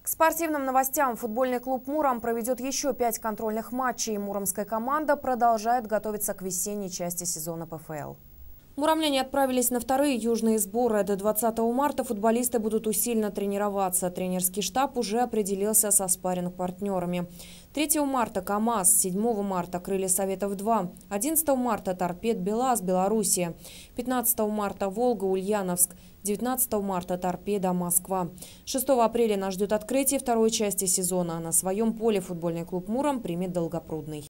К спортивным новостям. Футбольный клуб «Муром» проведет еще 5 контрольных матчей. Муромская команда продолжает готовиться к весенней части сезона ПФЛ. Муромляне отправились на вторые южные сборы. До 20 марта футболисты будут усиленно тренироваться. Тренерский штаб уже определился со спарринг-партнерами. 3 марта КАМАЗ, 7 марта Крылья Советов-2, 11 марта Торпед БелАЗ, Белоруссия, 15 марта Волга, Ульяновск, 19 марта Торпедо, Москва. 6 апреля нас ждет открытие второй части сезона. На своем поле футбольный клуб «Муром» примет Долгопрудный.